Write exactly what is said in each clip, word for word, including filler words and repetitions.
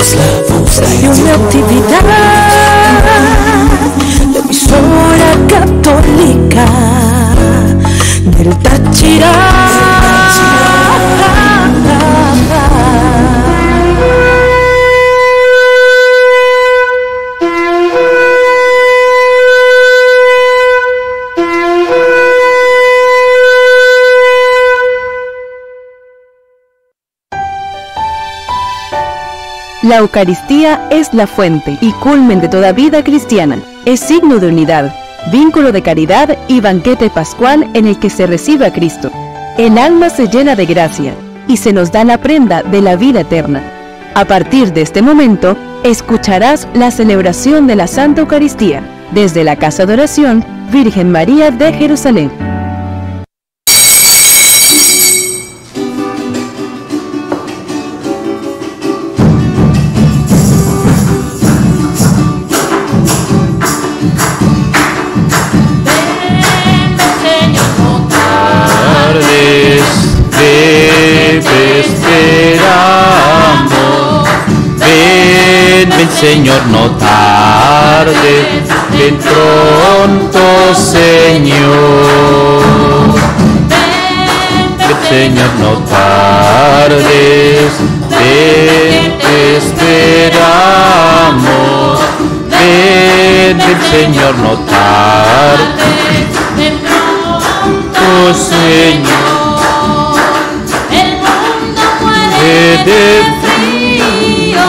voz, la voz, Radio Natividad, la emisora católica del Táchira. La Eucaristía es la fuente y culmen de toda vida cristiana. Es signo de unidad, vínculo de caridad y banquete pascual en el que se recibe a Cristo. El alma se llena de gracia y se nos da la prenda de la vida eterna. A partir de este momento, escucharás la celebración de la Santa Eucaristía desde la Casa de Oración Virgen María de Jerusalén. Señor, no tardes, ven pronto, Señor. Ven, Señor, no tardes, ven, te esperamos. Ven, ven, Señor, no tardes, ven pronto, Señor. El mundo muere de frío.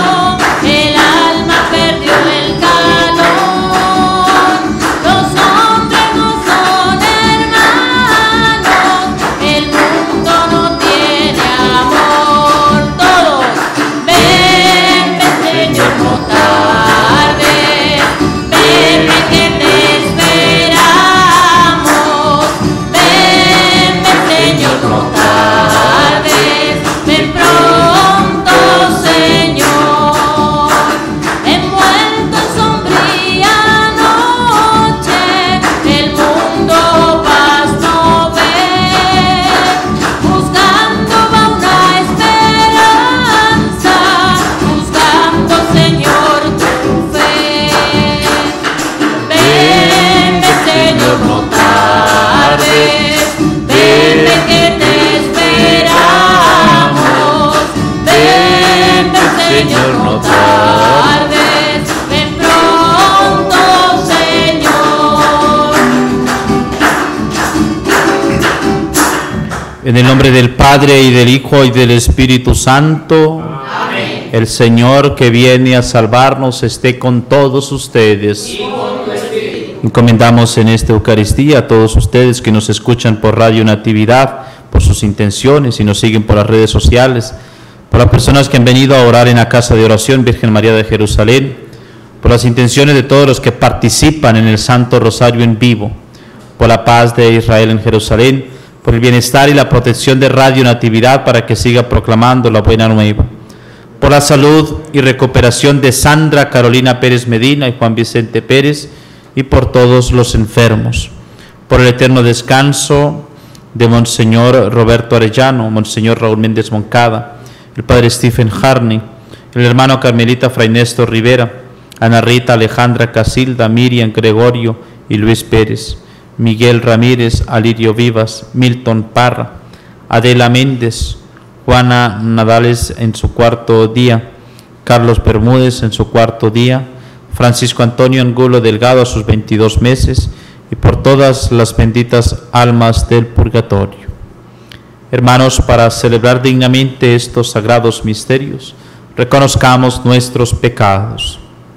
En el nombre del Padre, y del Hijo, y del Espíritu Santo. Amén. El Señor que viene a salvarnos esté con todos ustedes. Y con tu espíritu. Encomendamos en esta Eucaristía a todos ustedes que nos escuchan por Radio Natividad, por sus intenciones y nos siguen por las redes sociales, por las personas que han venido a orar en la Casa de Oración Virgen María de Jerusalén, por las intenciones de todos los que participan en el Santo Rosario en vivo, por la paz de Israel en Jerusalén, por el bienestar y la protección de Radio Natividad para que siga proclamando la buena nueva, por la salud y recuperación de Sandra Carolina Pérez Medina y Juan Vicente Pérez, y por todos los enfermos, por el eterno descanso de Monseñor Roberto Arellano, Monseñor Raúl Méndez Moncada, el Padre Stephen Harney, el hermano Carmelita Fray Néstor Rivera, Ana Rita, Alejandra Casilda, Miriam Gregorio y Luis Pérez, Miguel Ramírez, Alirio Vivas, Milton Parra, Adela Méndez, Juana Nadales en su cuarto día, Carlos Bermúdez en su cuarto día, Francisco Antonio Angulo Delgado a sus veintidós meses, y por todas las benditas almas del purgatorio. Hermanos, para celebrar dignamente estos sagrados misterios, reconozcamos nuestros pecados.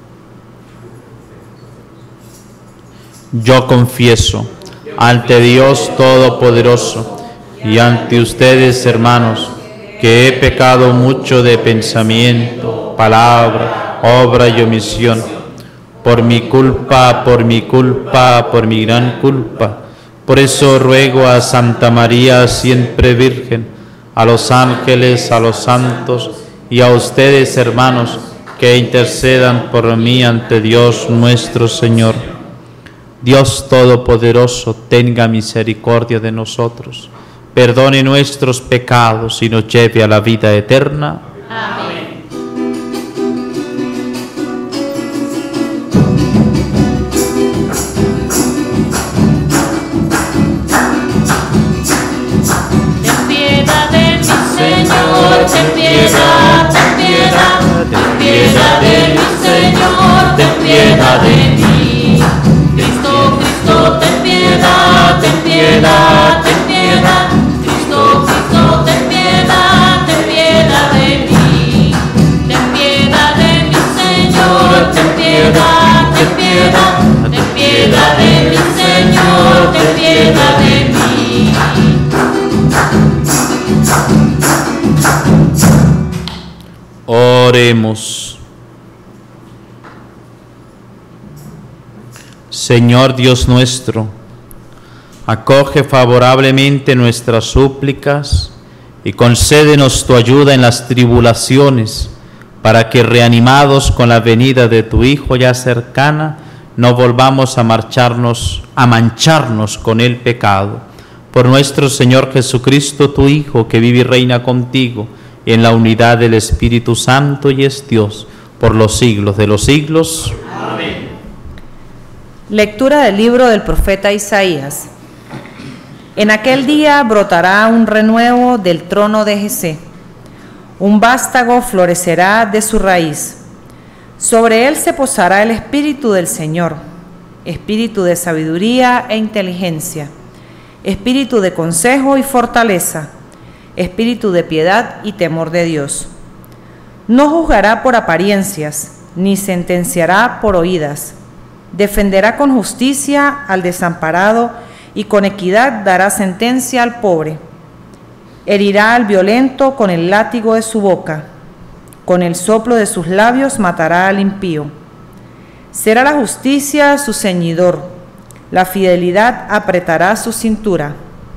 Yo confieso ante Dios Todopoderoso y ante ustedes, hermanos, que he pecado mucho de pensamiento, palabra, obra y omisión, por mi culpa, por mi culpa, por mi gran culpa. Por eso ruego a Santa María, siempre Virgen, a los ángeles, a los santos y a ustedes, hermanos, que intercedan por mí ante Dios nuestro Señor. Dios Todopoderoso, tenga misericordia de nosotros, perdone nuestros pecados y nos lleve a la vida eterna. Amén. piedad de mí. Cristo, Cristo, ten piedad, ten piedad, ten piedad. Cristo, Cristo, ten piedad, ten piedad de mí. Ten piedad de mi Señor, ten piedad, ten piedad, ten piedad de mi Señor, ten piedad de mí. Oremos. Señor Dios nuestro, acoge favorablemente nuestras súplicas y concédenos tu ayuda en las tribulaciones, para que, reanimados con la venida de tu Hijo ya cercana, no volvamos a marcharnos, a mancharnos con el pecado. Por nuestro Señor Jesucristo, tu Hijo, que vive y reina contigo en la unidad del Espíritu Santo y es Dios por los siglos de los siglos. Amén. Lectura del libro del profeta Isaías. En aquel día brotará un renuevo del trono de Jesé. Un vástago florecerá de su raíz. Sobre él se posará el espíritu del Señor, espíritu de sabiduría e inteligencia, espíritu de consejo y fortaleza, espíritu de piedad y temor de Dios. No juzgará por apariencias, ni sentenciará por oídas. Defenderá con justicia al desamparado y con equidad dará sentencia al pobre. Herirá al violento con el látigo de su boca. Con el soplo de sus labios matará al impío. Será la justicia su ceñidor, la fidelidad apretará su cintura.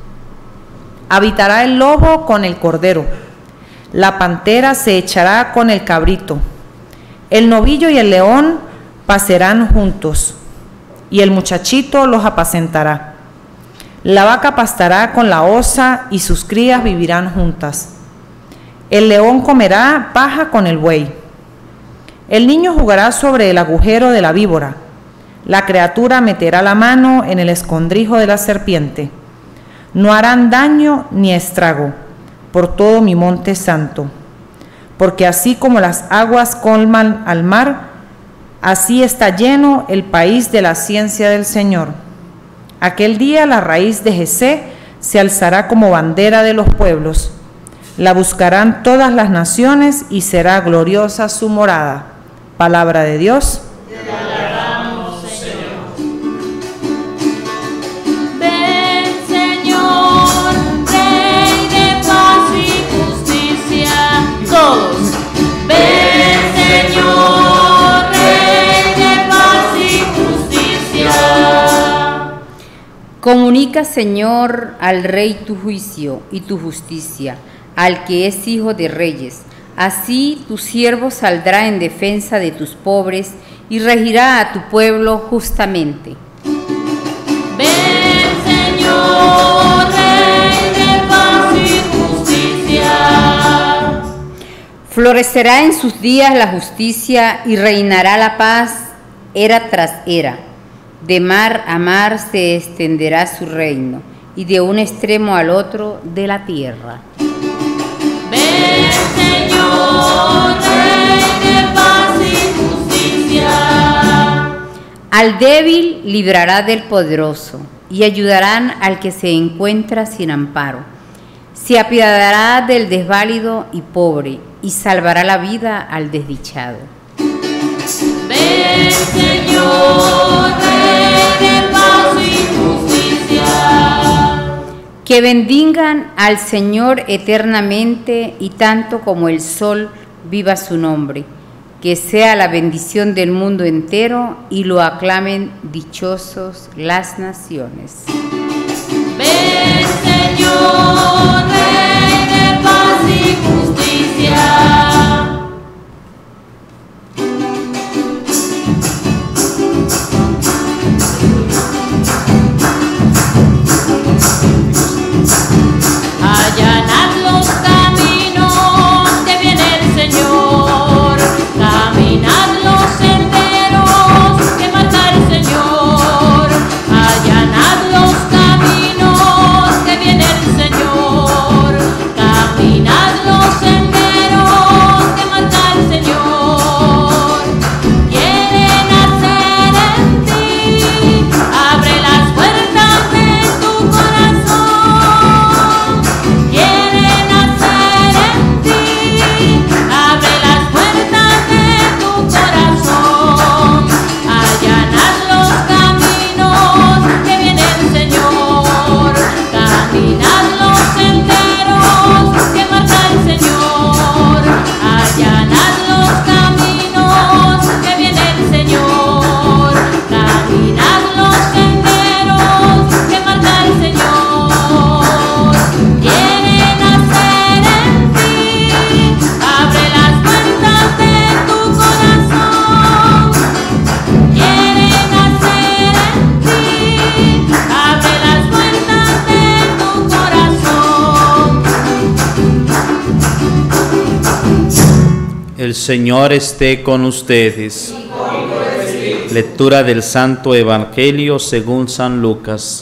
Habitará el lobo con el cordero, la pantera se echará con el cabrito. El novillo y el león pacerán juntos, y el muchachito los apacentará. La vaca pastará con la osa, y sus crías vivirán juntas. El león comerá paja con el buey. El niño jugará sobre el agujero de la víbora. La criatura meterá la mano en el escondrijo de la serpiente. No harán daño ni estrago por todo mi monte santo. Porque así como las aguas colman al mar, así está lleno el país de la ciencia del Señor. Aquel día la raíz de Jesé se alzará como bandera de los pueblos. La buscarán todas las naciones y será gloriosa su morada. Palabra de Dios. Te alabamos, Señor. Ven, Señor, Rey de paz y justicia. Todos. Ven, Señor, Rey de paz y justicia. Comunica, Señor, al Rey tu juicio y tu justicia, al que es hijo de reyes. Así tu siervo saldrá en defensa de tus pobres y regirá a tu pueblo justamente. Ven, Señor, Rey de paz y justicia. Florecerá en sus días la justicia y reinará la paz era tras era. De mar a mar se extenderá su reino y de un extremo al otro de la tierra. Ven, Señor, Rey de paz y justicia. Al débil librará del poderoso y ayudarán al que se encuentra sin amparo. Se apiadará del desválido y pobre y salvará la vida al desdichado. Ven, Señor, Rey de paz y justicia. Que bendigan al Señor eternamente y tanto como el sol viva su nombre. Que sea la bendición del mundo entero y lo aclamen dichosos las naciones. Ven, Señor, Rey de paz y justicia. Allanad los caminos que viene el Señor, caminad los senderos que marca el Señor, allanad los caminos que viene el Señor, caminad los senderos El Señor esté con ustedes. Lectura del Santo Evangelio según San Lucas.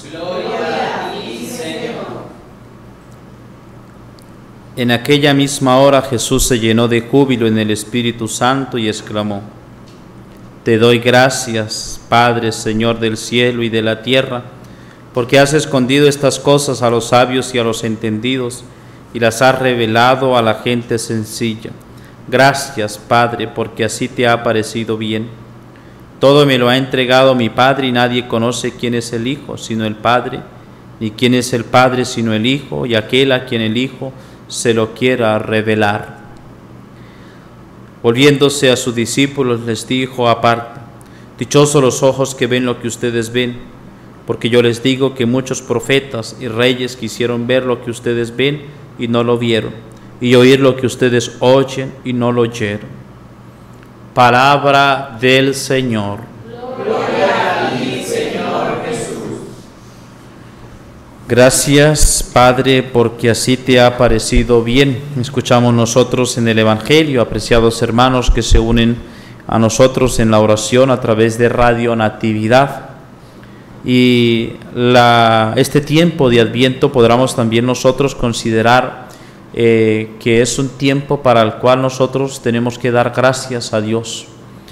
En aquella misma hora Jesús se llenó de júbilo en el Espíritu Santo y exclamó: Te doy gracias, Padre, Señor del cielo y de la tierra, porque has escondido estas cosas a los sabios y a los entendidos y las has revelado a la gente sencilla. Gracias, Padre, porque así te ha parecido bien. Todo me lo ha entregado mi Padre y nadie conoce quién es el Hijo sino el Padre, ni quién es el Padre sino el Hijo y aquel a quien el Hijo se lo quiera revelar. Volviéndose a sus discípulos les dijo aparte: Dichosos los ojos que ven lo que ustedes ven, porque yo les digo que muchos profetas y reyes quisieron ver lo que ustedes ven y no lo vieron, y oír lo que ustedes oyen y no lo oyeron. Palabra del Señor. Gloria a ti, Señor Jesús. Gracias, Padre, porque así te ha parecido bien. Escuchamos nosotros en el Evangelio, apreciados hermanos que se unen a nosotros en la oración a través de Radio Natividad. Y la, este tiempo de Adviento podamos también nosotros considerar eh, que es un tiempo para el cual nosotros tenemos que dar gracias a Dios.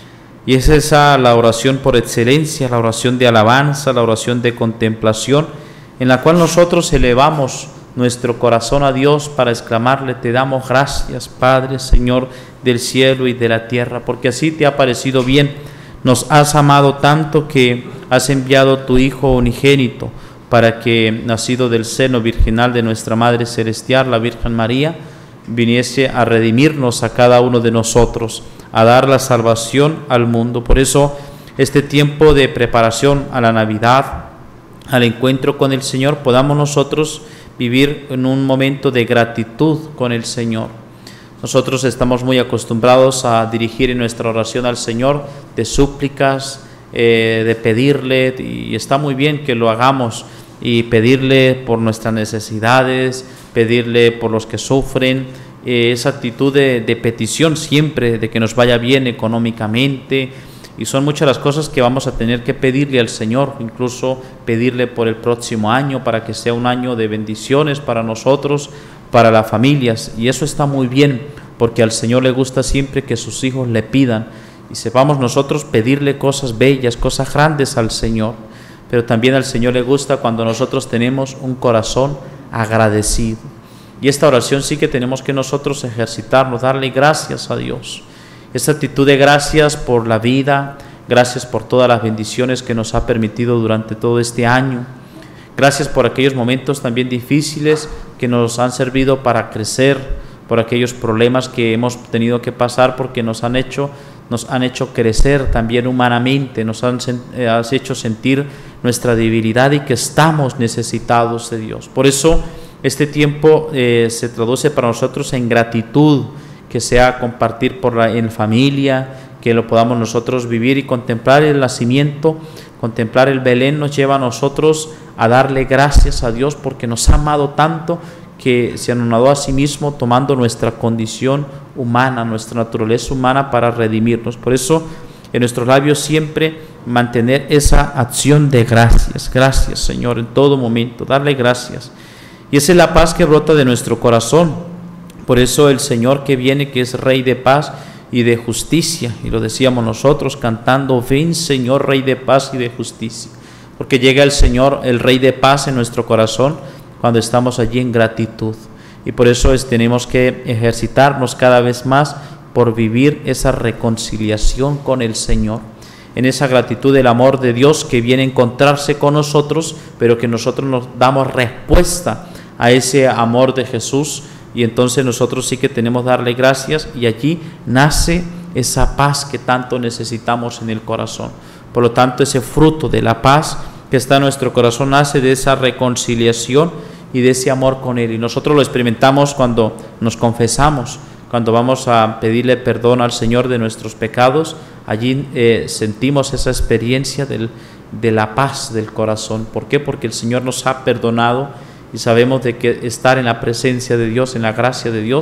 Y es esa la oración por excelencia, la oración de alabanza, la oración de contemplación, en la cual nosotros elevamos nuestro corazón a Dios para exclamarle: Te damos gracias, Padre, Señor del cielo y de la tierra, porque así te ha parecido bien. Nos has amado tanto que has enviado tu Hijo unigénito para que, nacido del seno virginal de nuestra Madre Celestial, la Virgen María, viniese a redimirnos a cada uno de nosotros, a dar la salvación al mundo. Por eso, este tiempo de preparación a la Navidad, al encuentro con el Señor, podamos nosotros vivir en un momento de gratitud con el Señor. Nosotros estamos muy acostumbrados a dirigir en nuestra oración al Señor de súplicas, eh, de pedirle, y está muy bien que lo hagamos, y pedirle por nuestras necesidades, pedirle por los que sufren, eh, esa actitud de, de petición siempre, de que nos vaya bien económicamente. Y son muchas las cosas que vamos a tener que pedirle al Señor, incluso pedirle por el próximo año, para que sea un año de bendiciones para nosotros, para las familias. Y eso está muy bien, porque al Señor le gusta siempre que sus hijos le pidan, y sepamos nosotros pedirle cosas bellas, cosas grandes al Señor. Pero también al Señor le gusta cuando nosotros tenemos un corazón agradecido. Y esta oración sí que tenemos que nosotros ejercitarnos, darle gracias a Dios. Esta actitud de gracias por la vida, gracias por todas las bendiciones que nos ha permitido durante todo este año. Gracias por aquellos momentos también difíciles que nos han servido para crecer, por aquellos problemas que hemos tenido que pasar, porque nos han hecho, nos han hecho crecer también humanamente, nos han eh, has hecho sentir nuestra debilidad y que estamos necesitados de Dios. Por eso este tiempo eh, se traduce para nosotros en gratitud, que sea compartir por la, en familia, que lo podamos nosotros vivir y contemplar el nacimiento, contemplar el Belén nos lleva a nosotros a darle gracias a Dios porque nos ha amado tanto que se anonadó a sí mismo tomando nuestra condición humana, nuestra naturaleza humana para redimirnos. Por eso en nuestros labios siempre mantener esa acción de gracias, gracias Señor en todo momento, darle gracias. Y esa es la paz que brota de nuestro corazón. Por eso el Señor que viene, que es Rey de paz y de justicia, y lo decíamos nosotros cantando: Ven Señor, Rey de paz y de justicia, porque llega el Señor, el Rey de paz en nuestro corazón cuando estamos allí en gratitud. Y por eso es, tenemos que ejercitarnos cada vez más por vivir esa reconciliación con el Señor, en esa gratitud del amor de Dios que viene a encontrarse con nosotros, pero que nosotros nos damos respuesta a ese amor de Jesús. Y entonces nosotros sí que tenemos que darle gracias, y allí nace esa paz que tanto necesitamos en el corazón. Por lo tanto, ese fruto de la paz que está en nuestro corazón nace de esa reconciliación y de ese amor con Él. Y nosotros lo experimentamos cuando nos confesamos, cuando vamos a pedirle perdón al Señor de nuestros pecados. Allí eh, sentimos esa experiencia del, de la paz del corazón. ¿Por qué? Porque el Señor nos ha perdonado. Y sabemos de que estar en la presencia de Dios, en la gracia de Dios,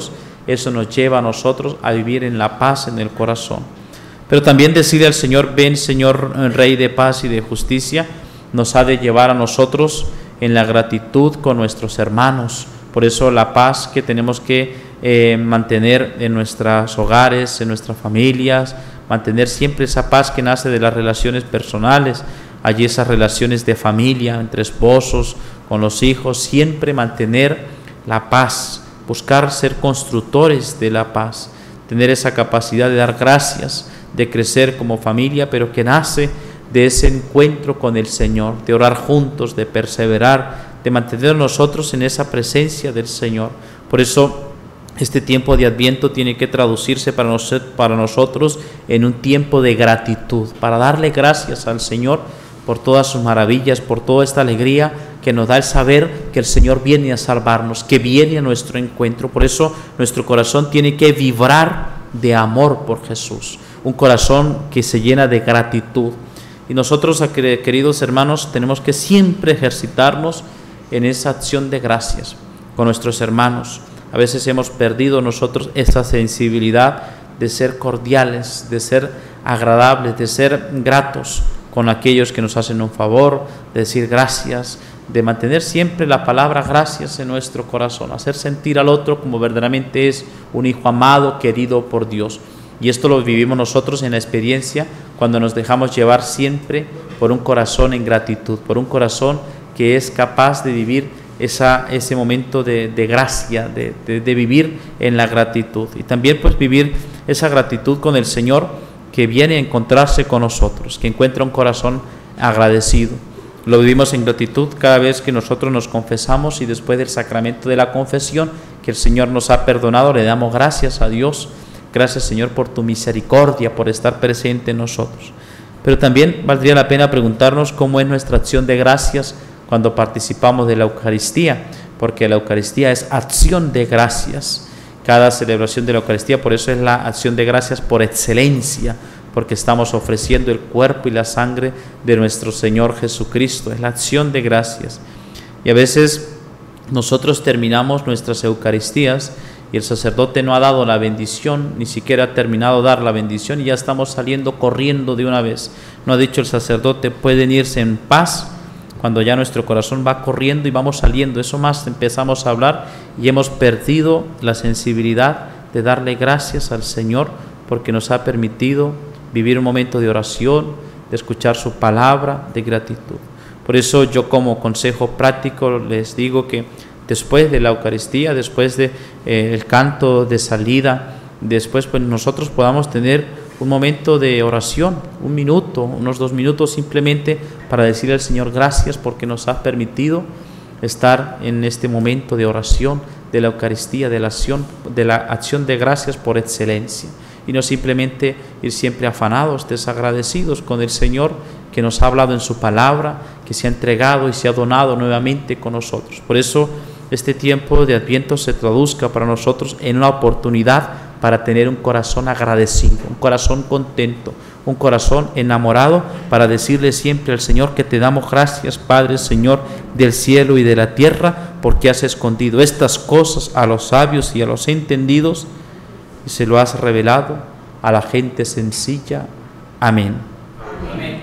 eso nos lleva a nosotros a vivir en la paz en el corazón. Pero también decirle al Señor, ven Señor, Rey de paz y de justicia, nos ha de llevar a nosotros en la gratitud con nuestros hermanos. Por eso la paz que tenemos que eh, mantener en nuestros hogares, en nuestras familias, mantener siempre esa paz que nace de las relaciones personales, allí esas relaciones de familia, entre esposos, con los hijos, siempre mantener la paz, buscar ser constructores de la paz, tener esa capacidad de dar gracias, de crecer como familia, pero que nace de ese encuentro con el Señor, de orar juntos, de perseverar, de mantener nosotros en esa presencia del Señor. Por eso este tiempo de Adviento tiene que traducirse para, nos, para nosotros en un tiempo de gratitud, para darle gracias al Señor por todas sus maravillas, por toda esta alegría que nos da el saber que el Señor viene a salvarnos, que viene a nuestro encuentro. Por eso nuestro corazón tiene que vibrar de amor por Jesús, un corazón que se llena de gratitud. Y nosotros, queridos hermanos, tenemos que siempre ejercitarnos en esa acción de gracias con nuestros hermanos. A veces hemos perdido nosotros esa sensibilidad de ser cordiales, de ser agradables, de ser gratos con aquellos que nos hacen un favor, de decir gracias, de mantener siempre la palabra gracias en nuestro corazón, hacer sentir al otro como verdaderamente es un hijo amado, querido por Dios. Y esto lo vivimos nosotros en la experiencia cuando nos dejamos llevar siempre por un corazón en gratitud, por un corazón que es capaz de vivir esa, ese momento de, de gracia, de, de, de vivir en la gratitud. Y también pues vivir esa gratitud con el Señor que viene a encontrarse con nosotros, que encuentra un corazón agradecido. Lo vivimos en gratitud cada vez que nosotros nos confesamos y después del sacramento de la confesión que el Señor nos ha perdonado, le damos gracias a Dios. Gracias, Señor, por tu misericordia, por estar presente en nosotros. Pero también valdría la pena preguntarnos cómo es nuestra acción de gracias cuando participamos de la Eucaristía, porque la Eucaristía es acción de gracias. Cada celebración de la Eucaristía, por eso es la acción de gracias por excelencia, porque estamos ofreciendo el cuerpo y la sangre de nuestro Señor Jesucristo. Es la acción de gracias. Y a veces nosotros terminamos nuestras Eucaristías y el sacerdote no ha dado la bendición, ni siquiera ha terminado de dar la bendición y ya estamos saliendo corriendo de una vez. No ha dicho el sacerdote, pueden irse en paz, cuando ya nuestro corazón va corriendo y vamos saliendo. Eso más empezamos a hablar y hemos perdido la sensibilidad de darle gracias al Señor porque nos ha permitido vivir un momento de oración, de escuchar su palabra, de gratitud. Por eso yo como consejo práctico les digo que después de la Eucaristía, después del de, eh, canto de salida, después pues nosotros podamos tener un momento de oración, un minuto, unos dos minutos simplemente para decirle al Señor gracias porque nos ha permitido estar en este momento de oración, de la Eucaristía, de la acción de, la acción de gracias por excelencia. Y no simplemente ir siempre afanados, desagradecidos con el Señor que nos ha hablado en su palabra, que se ha entregado y se ha donado nuevamente con nosotros. Por eso este tiempo de Adviento se traduzca para nosotros en una oportunidad para tener un corazón agradecido, un corazón contento, un corazón enamorado, para decirle siempre al Señor que te damos gracias, Padre, Señor del cielo y de la tierra, porque has escondido estas cosas a los sabios y a los entendidos y se lo has revelado a la gente sencilla. Amén. Amén.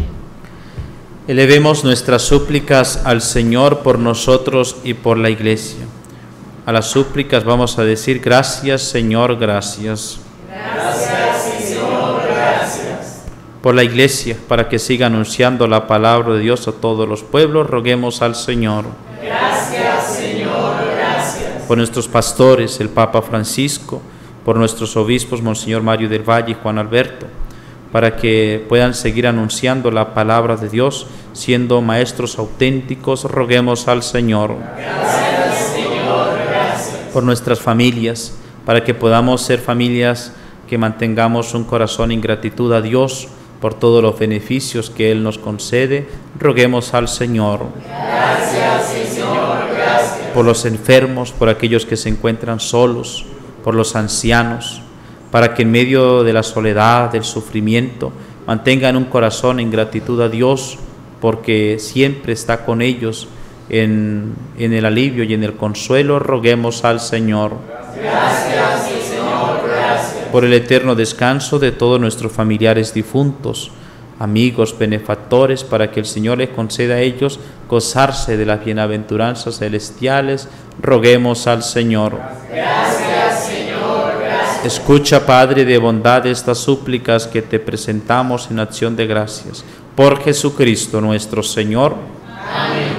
Elevemos nuestras súplicas al Señor por nosotros y por la Iglesia. A las súplicas vamos a decir gracias, Señor, gracias. Gracias, Señor, gracias. Por la Iglesia, para que siga anunciando la palabra de Dios a todos los pueblos, roguemos al Señor. Gracias, Señor, gracias. Por nuestros pastores, el Papa Francisco, por nuestros obispos, Monseñor Mario del Valle y Juan Alberto, para que puedan seguir anunciando la palabra de Dios, siendo maestros auténticos, roguemos al Señor. Gracias, Señor, gracias. Por nuestras familias, para que podamos ser familias que mantengamos un corazón en gratitud a Dios por todos los beneficios que Él nos concede, roguemos al Señor. Gracias, Señor, gracias. Por los enfermos, por aquellos que se encuentran solos, por los ancianos, para que en medio de la soledad, del sufrimiento, mantengan un corazón en gratitud a Dios, porque siempre está con ellos en, en el alivio y en el consuelo, roguemos al Señor. Gracias, sí, Señor, gracias. Por el eterno descanso de todos nuestros familiares difuntos, amigos, benefactores, para que el Señor les conceda a ellos gozarse de las bienaventuranzas celestiales, roguemos al Señor. Gracias, Señor, gracias. Escucha, Padre de bondad, estas súplicas que te presentamos en acción de gracias. Por Jesucristo nuestro Señor. Amén.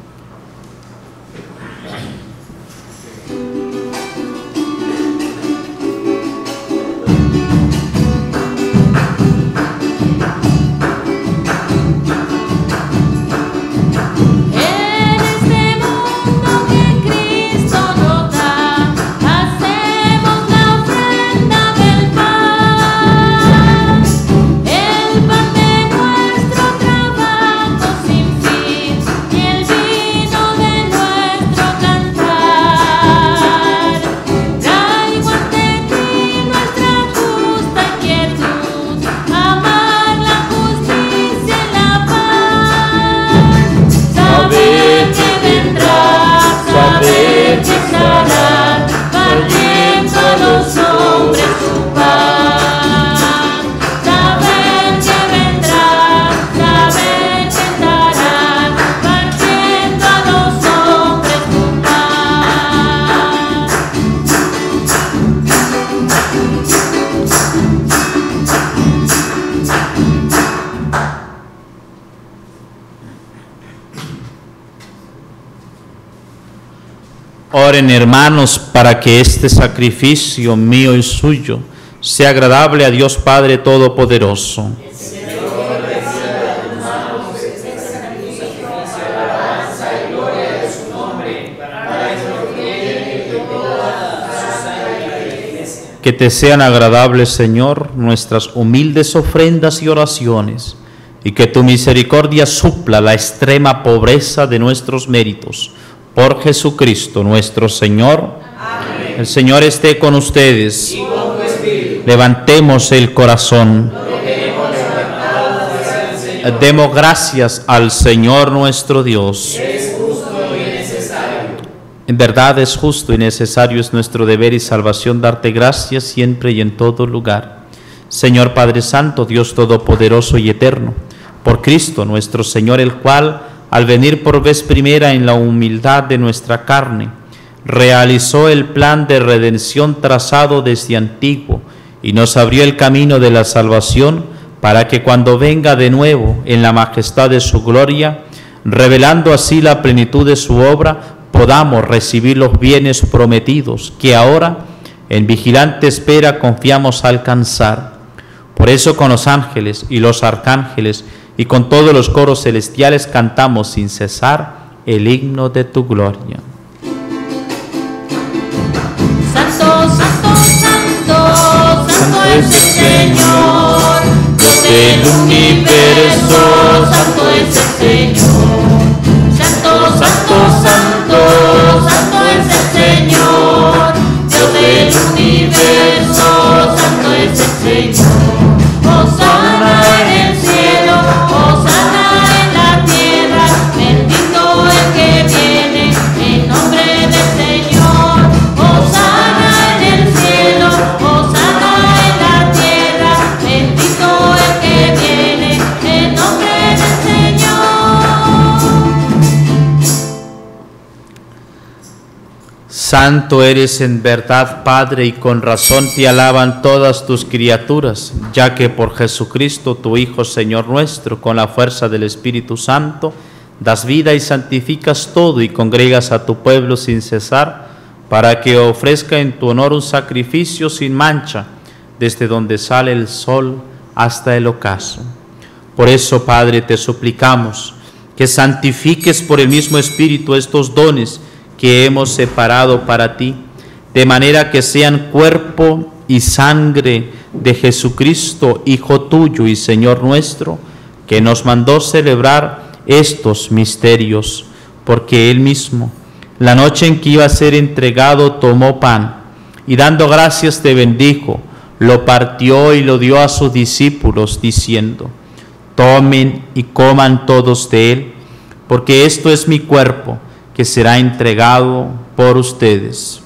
Oren, hermanos, para que este sacrificio mío y suyo sea agradable a Dios Padre Todopoderoso. Que te sean agradables, Señor, nuestras humildes ofrendas y oraciones, y que tu misericordia supla la extrema pobreza de nuestros méritos. Por Jesucristo nuestro Señor. Amén. El Señor esté con ustedes. Y con tu espíritu. Levantemos el corazón. Demos gracias al Señor nuestro Dios. Es justo y necesario. En verdad es justo y necesario, es nuestro deber y salvación darte gracias siempre y en todo lugar. Señor Padre Santo, Dios Todopoderoso y Eterno, por Cristo nuestro Señor, el cual, al venir por vez primera en la humildad de nuestra carne, realizó el plan de redención trazado desde antiguo y nos abrió el camino de la salvación para que cuando venga de nuevo en la majestad de su gloria, revelando así la plenitud de su obra, podamos recibir los bienes prometidos que ahora en vigilante espera confiamos alcanzar. Por eso con los ángeles y los arcángeles y con todos los coros celestiales cantamos sin cesar el himno de tu gloria. Santo, santo, santo, santo es el Señor, Dios del universo, santo es el Señor. Santo, santo, santo, santo es el Señor, Dios del universo, santo es el Señor. Hosana en el cielo, hosana en la tierra, bendito el que viene en nombre del Señor. Hosana en el cielo, hosana en la tierra, bendito el que viene en nombre del Señor. Santo eres en verdad, Padre, y con razón te alaban todas tus criaturas, ya que por Jesucristo, tu Hijo, Señor nuestro, con la fuerza del Espíritu Santo, das vida y santificas todo y congregas a tu pueblo sin cesar, para que ofrezca en tu honor un sacrificio sin mancha, desde donde sale el sol hasta el ocaso. Por eso, Padre, te suplicamos que santifiques por el mismo Espíritu estos dones que hemos separado para ti, de manera que sean cuerpo y sangre de Jesucristo, Hijo tuyo y Señor nuestro, que nos mandó celebrar estos misterios, porque Él mismo, la noche en que iba a ser entregado, tomó pan, y dando gracias te bendijo, lo partió y lo dio a sus discípulos, diciendo: tomen y coman todos de él, porque esto es mi cuerpo, que será entregado por ustedes.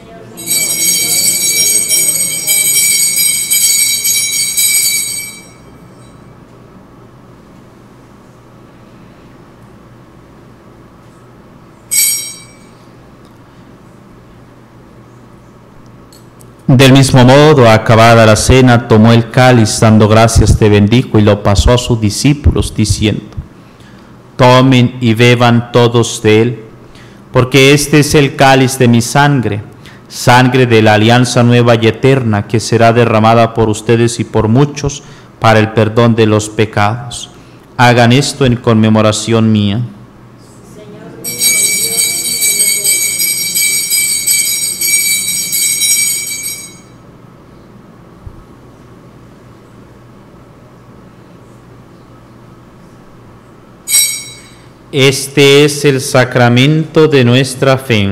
Del mismo modo, acabada la cena, tomó el cáliz, dando gracias, te bendijo y lo pasó a sus discípulos, diciendo: tomen y beban todos de él, porque este es el cáliz de mi sangre, sangre de la alianza nueva y eterna, que será derramada por ustedes y por muchos para el perdón de los pecados. Hagan esto en conmemoración mía. Este es el sacramento de nuestra fe.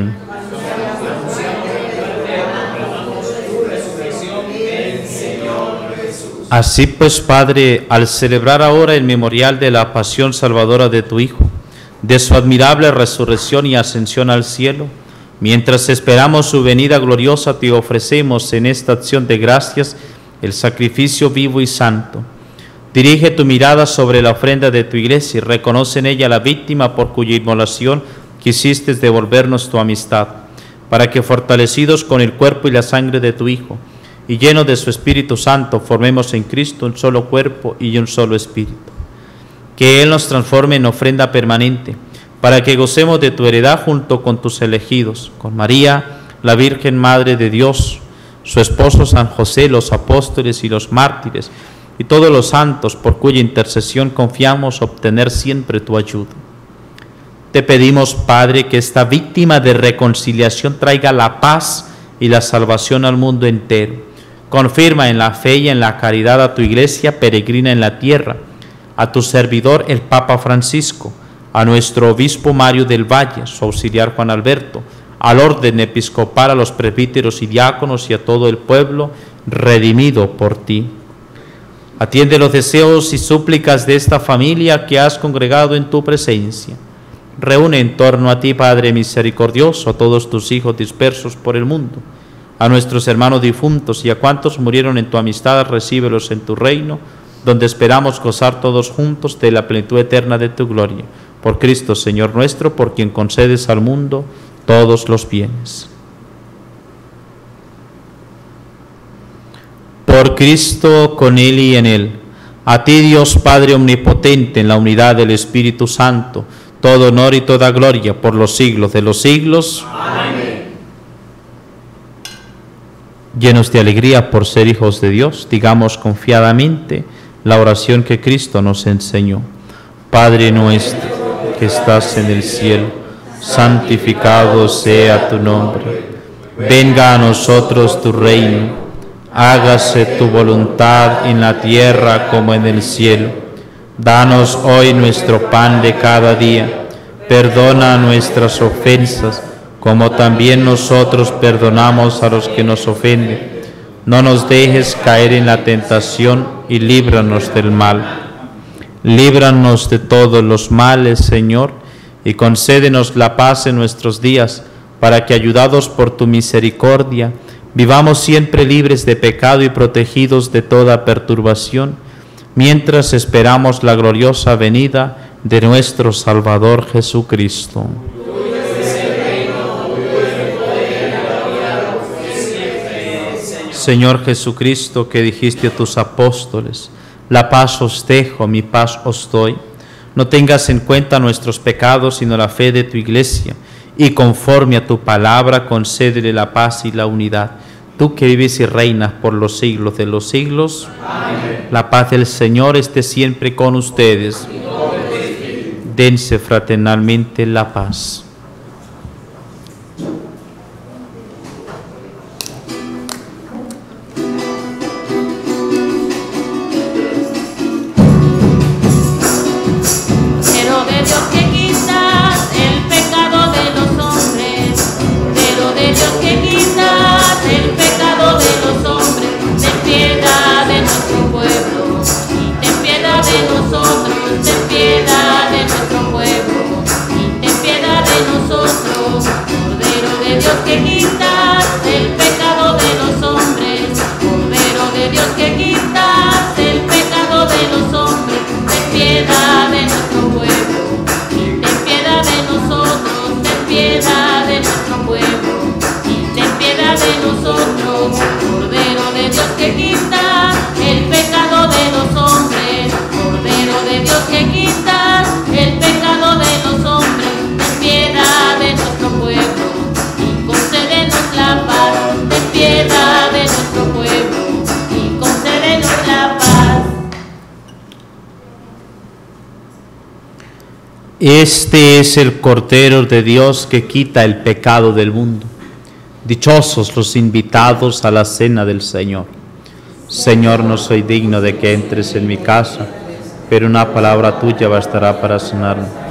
Así pues, Padre, al celebrar ahora el memorial de la pasión salvadora de tu Hijo, de su admirable resurrección y ascensión al cielo, mientras esperamos su venida gloriosa, te ofrecemos en esta acción de gracias el sacrificio vivo y santo. Dirige tu mirada sobre la ofrenda de tu iglesia y reconoce en ella la víctima por cuya inmolación quisiste devolvernos tu amistad, para que fortalecidos con el cuerpo y la sangre de tu Hijo, y llenos de su Espíritu Santo, formemos en Cristo un solo cuerpo y un solo espíritu. Que Él nos transforme en ofrenda permanente, para que gocemos de tu heredad junto con tus elegidos, con María, la Virgen Madre de Dios, su esposo San José, los apóstoles y los mártires, y todos los santos por cuya intercesión confiamos obtener siempre tu ayuda. Te pedimos, Padre, que esta víctima de reconciliación traiga la paz y la salvación al mundo entero. Confirma en la fe y en la caridad a tu iglesia peregrina en la tierra, a tu servidor el Papa Francisco, a nuestro obispo Mario del Valle, su auxiliar Juan Alberto, al orden episcopal, a los presbíteros y diáconos y a todo el pueblo redimido por ti. Atiende los deseos y súplicas de esta familia que has congregado en tu presencia. Reúne en torno a ti, Padre misericordioso, a todos tus hijos dispersos por el mundo, a nuestros hermanos difuntos y a cuantos murieron en tu amistad, recíbelos en tu reino, donde esperamos gozar todos juntos de la plenitud eterna de tu gloria. Por Cristo, Señor nuestro, por quien concedes al mundo todos los bienes. Por Cristo, con Él y en Él, a ti, Dios Padre omnipotente, en la unidad del Espíritu Santo, todo honor y toda gloria por los siglos de los siglos. Amén. Llenos de alegría por ser hijos de Dios, digamos confiadamente la oración que Cristo nos enseñó. Padre nuestro, que estás en el cielo, santificado sea tu nombre. Venga a nosotros tu reino. Hágase tu voluntad en la tierra como en el cielo. Danos hoy nuestro pan de cada día. Perdona nuestras ofensas, como también nosotros perdonamos a los que nos ofenden. No nos dejes caer en la tentación y líbranos del mal. Líbranos de todos los males, Señor, y concédenos la paz en nuestros días, para que, ayudados por tu misericordia, vivamos siempre libres de pecado y protegidos de toda perturbación, mientras esperamos la gloriosa venida de nuestro Salvador Jesucristo. Señor Jesucristo, que dijiste a tus apóstoles: la paz os dejo, mi paz os doy. No tengas en cuenta nuestros pecados, sino la fe de tu iglesia, y conforme a tu palabra concédele la paz y la unidad. Tú que vives y reinas por los siglos de los siglos. Amén. La paz del Señor esté siempre con ustedes. Dense fraternalmente la paz. Nosotros, ten piedad de nuestro pueblo. Este es el Cordero de Dios que quita el pecado del mundo. Dichosos los invitados a la cena del Señor. Señor, no soy digno de que entres en mi casa, pero una palabra tuya bastará para sanarme.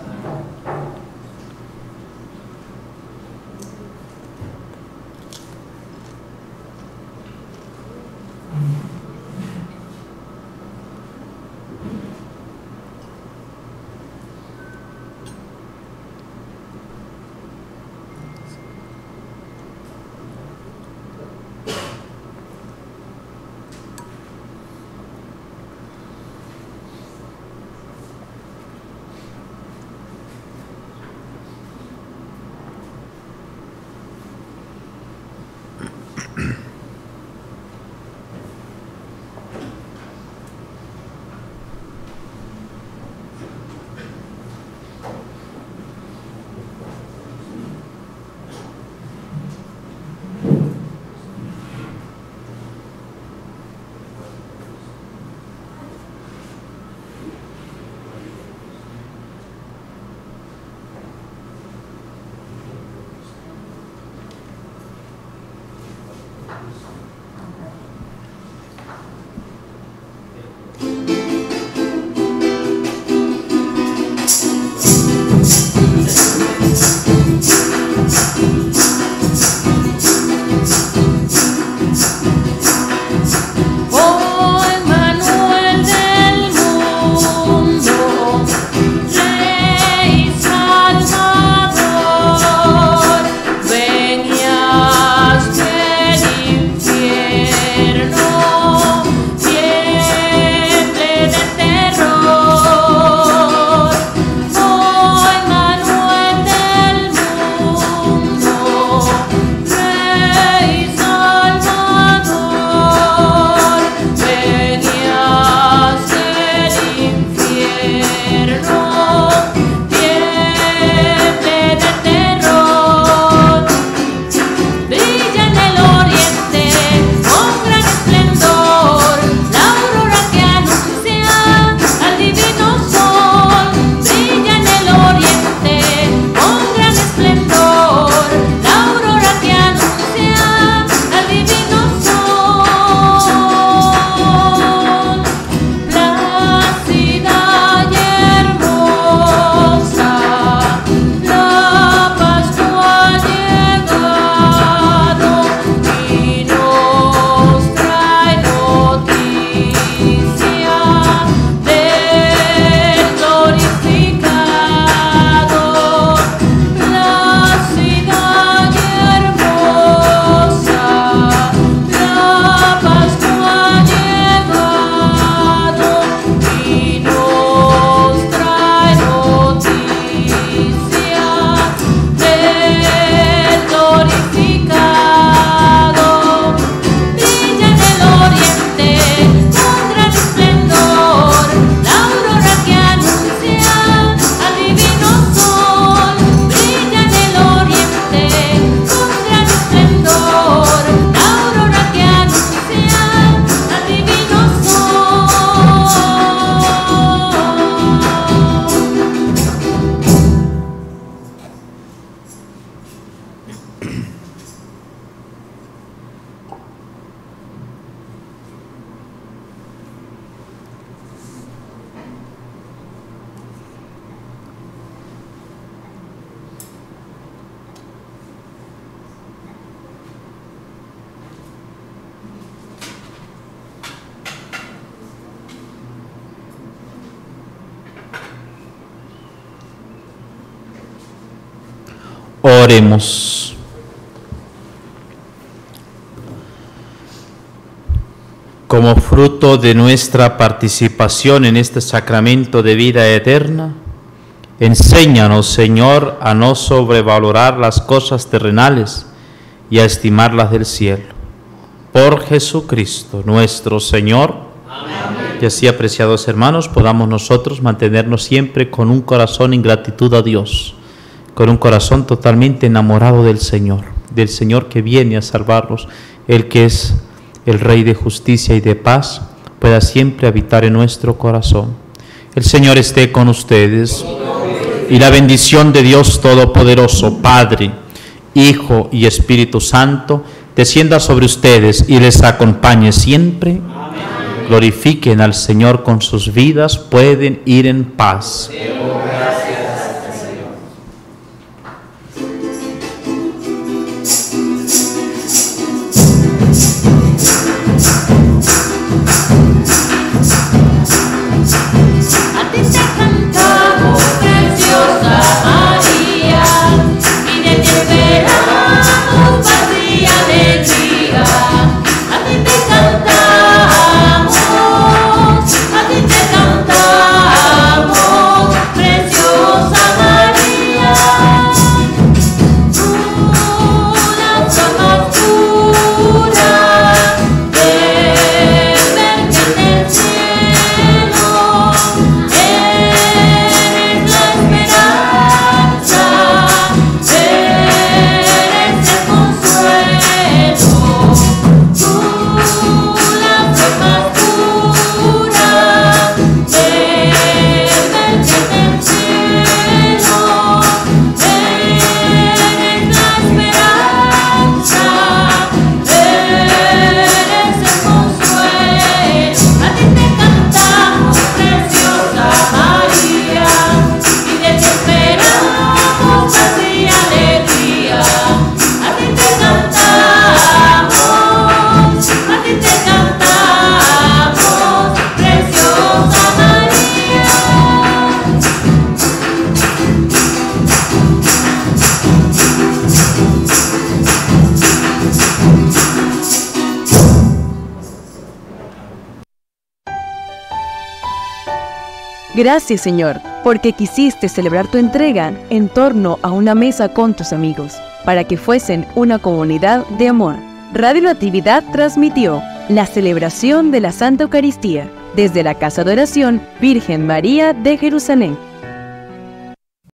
Oremos. Como fruto de nuestra participación en este sacramento de vida eterna, enséñanos, Señor, a no sobrevalorar las cosas terrenales y a estimarlas del cielo. Por Jesucristo nuestro Señor. Amén. Y así, apreciados hermanos, podamos nosotros mantenernos siempre con un corazón en gratitud a Dios, con un corazón totalmente enamorado del Señor, del Señor que viene a salvarnos, el que es el Rey de justicia y de paz, pueda siempre habitar en nuestro corazón. El Señor esté con ustedes. Y la bendición de Dios Todopoderoso, Padre, Hijo y Espíritu Santo, descienda sobre ustedes y les acompañe siempre. Amén. Glorifiquen al Señor con sus vidas, pueden ir en paz. Gracias, Señor, porque quisiste celebrar tu entrega en torno a una mesa con tus amigos, para que fuesen una comunidad de amor. Radio Natividad transmitió la celebración de la Santa Eucaristía desde la Casa de Oración Virgen María de Jerusalén.